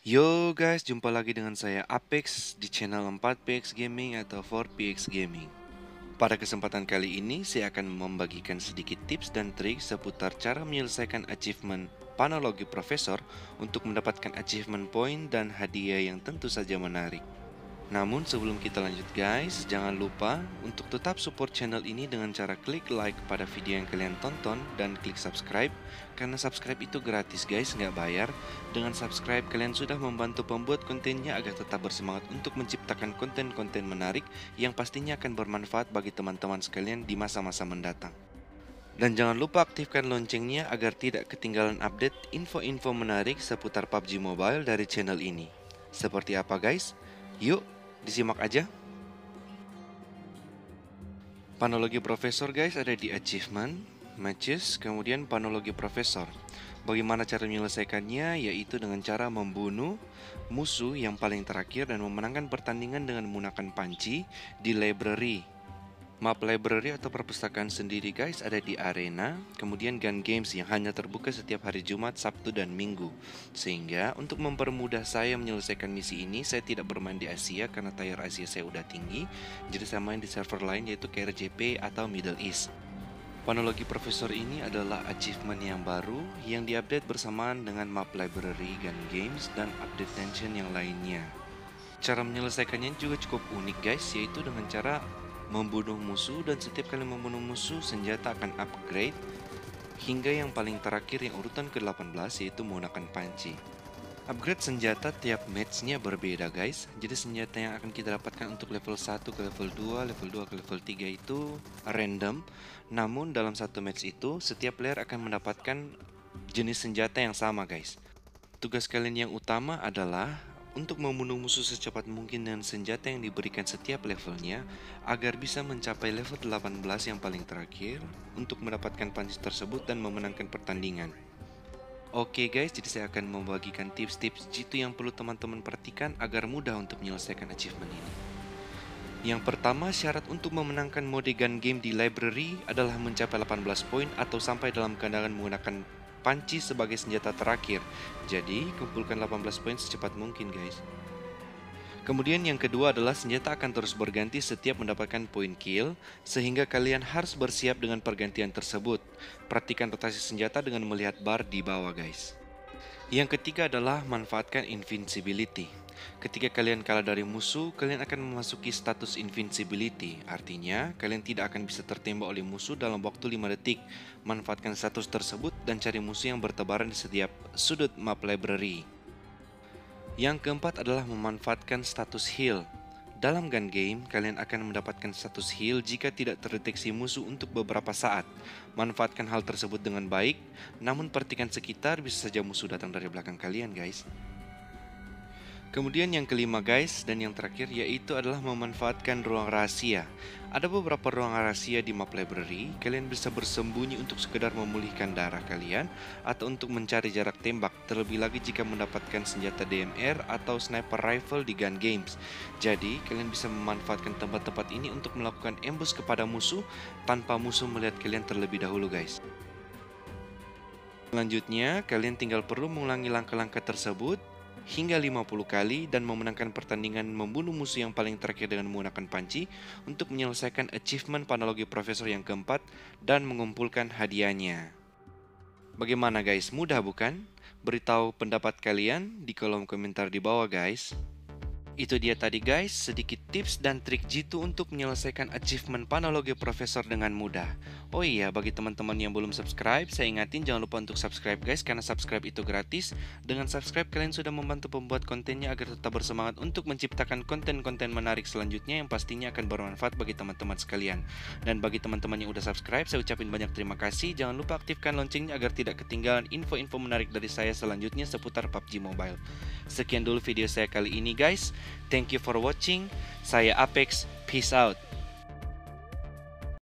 Yo guys, jumpa lagi dengan saya Apex di channel 4PX Gaming atau 4PX Gaming. Pada kesempatan kali ini, saya akan membagikan sedikit tips dan trik seputar cara menyelesaikan achievement Panologi Profesor untuk mendapatkan achievement point dan hadiah yang tentu saja menarik. Namun sebelum kita lanjut guys, jangan lupa untuk tetap support channel ini dengan cara klik like pada video yang kalian tonton dan klik subscribe. Karena subscribe itu gratis guys, nggak bayar. Dengan subscribe kalian sudah membantu pembuat kontennya agar tetap bersemangat untuk menciptakan konten-konten menarik yang pastinya akan bermanfaat bagi teman-teman sekalian di masa-masa mendatang. Dan jangan lupa aktifkan loncengnya agar tidak ketinggalan update info-info menarik seputar PUBG Mobile dari channel ini. Seperti apa guys? Yuk disimak aja. Panologi Profesor guys ada di achievement, matches, kemudian panologi Profesor. Bagaimana cara menyelesaikannya? Yaitu dengan cara membunuh musuh yang paling terakhir dan memenangkan pertandingan dengan menggunakan panci di library. Map library atau perpustakaan sendiri guys ada di arena, kemudian gun games yang hanya terbuka setiap hari Jumat, Sabtu, dan Minggu. Sehingga untuk mempermudah saya menyelesaikan misi ini, saya tidak bermain di Asia karena tier Asia saya udah tinggi. Jadi saya main di server lain yaitu KRJP atau Middle East. Panologi Profesor ini adalah achievement yang baru yang diupdate bersamaan dengan map library, gun games, dan update tension yang lainnya. Cara menyelesaikannya juga cukup unik guys, yaitu dengan cara membunuh musuh, dan setiap kali membunuh musuh senjata akan upgrade hingga yang paling terakhir yang urutan ke-18 yaitu menggunakan panci. Upgrade senjata tiap matchnya berbeda guys. Jadi senjata yang akan kita dapatkan untuk level 1 ke level 2, level 2 ke level 3 itu random. Namun dalam satu match itu setiap player akan mendapatkan jenis senjata yang sama guys. Tugas kalian yang utama adalah untuk membunuh musuh secepat mungkin dengan senjata yang diberikan setiap levelnya agar bisa mencapai level 18 yang paling terakhir untuk mendapatkan panci tersebut dan memenangkan pertandingan. Oke guys, jadi saya akan membagikan tips-tips jitu yang perlu teman-teman perhatikan agar mudah untuk menyelesaikan achievement ini. Yang pertama, syarat untuk memenangkan mode gun game di library adalah mencapai 18 poin atau sampai dalam keadaan menggunakan panci sebagai senjata terakhir. Jadi, kumpulkan 18 poin secepat mungkin guys. Kemudian yang kedua adalah senjata akan terus berganti setiap mendapatkan poin kill, sehingga kalian harus bersiap dengan pergantian tersebut. Perhatikan rotasi senjata dengan melihat bar di bawah guys. Yang ketiga adalah manfaatkan invincibility. Ketika kalian kalah dari musuh, kalian akan memasuki status invincibility. Artinya, kalian tidak akan bisa tertembak oleh musuh dalam waktu 5 detik. Manfaatkan status tersebut dan cari musuh yang bertebaran di setiap sudut map library. Yang keempat adalah memanfaatkan status heal. Dalam gun game, kalian akan mendapatkan status heal jika tidak terdeteksi musuh untuk beberapa saat. Manfaatkan hal tersebut dengan baik, namun perhatikan sekitar, bisa saja musuh datang dari belakang kalian guys. Kemudian yang kelima guys, dan yang terakhir yaitu adalah memanfaatkan ruang rahasia. Ada beberapa ruang rahasia di map library, kalian bisa bersembunyi untuk sekedar memulihkan darah kalian atau untuk mencari jarak tembak, terlebih lagi jika mendapatkan senjata DMR atau sniper rifle di gun games. Jadi kalian bisa memanfaatkan tempat-tempat ini untuk melakukan ambush kepada musuh tanpa musuh melihat kalian terlebih dahulu guys. Selanjutnya, kalian tinggal perlu mengulangi langkah-langkah tersebut hingga 50 kali dan memenangkan pertandingan membunuh musuh yang paling terakhir dengan menggunakan panci untuk menyelesaikan achievement Panologi Profesor yang keempat dan mengumpulkan hadiahnya. Bagaimana guys, mudah bukan? Beritahu pendapat kalian di kolom komentar di bawah guys. Itu dia tadi guys, sedikit tips dan trik jitu untuk menyelesaikan achievement Panologi Profesor dengan mudah. Oh iya, bagi teman-teman yang belum subscribe, saya ingatin jangan lupa untuk subscribe guys, karena subscribe itu gratis. Dengan subscribe kalian sudah membantu pembuat kontennya agar tetap bersemangat untuk menciptakan konten-konten menarik selanjutnya yang pastinya akan bermanfaat bagi teman-teman sekalian. Dan bagi teman-teman yang udah subscribe, saya ucapin banyak terima kasih. Jangan lupa aktifkan loncengnya agar tidak ketinggalan info-info menarik dari saya selanjutnya seputar PUBG Mobile. Sekian dulu video saya kali ini guys. Thank you for watching. Saya Apex. Peace out.